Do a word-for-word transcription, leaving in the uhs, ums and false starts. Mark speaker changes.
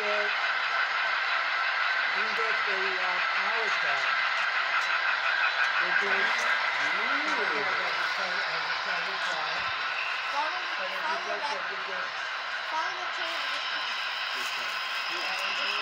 Speaker 1: get you can get the uh, power pack, which is kind of as a tiny, as a tiny car.
Speaker 2: Follow the,
Speaker 1: But if you
Speaker 2: follow
Speaker 1: get
Speaker 2: that,
Speaker 1: the, you get
Speaker 2: follow the trail of this car.
Speaker 3: This one.
Speaker 2: This